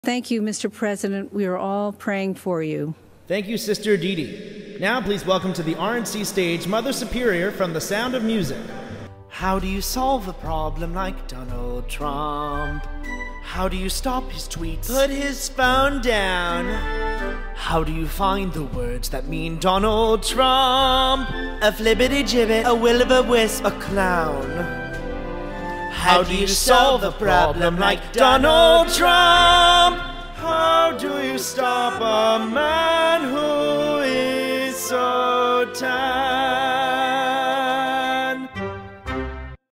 Thank you, Mr. President. We are all praying for you. Thank you, Sister Dee. Now please welcome to the RNC stage Mother Superior from The Sound of Music. How do you solve a problem like Donald Trump? How do you stop his tweets? Put his phone down. How do you find the words that mean Donald Trump? A flibbity-gibbet, a will-o'-the-wisp, a clown. How do you solve a problem like Donald Trump? How do you stop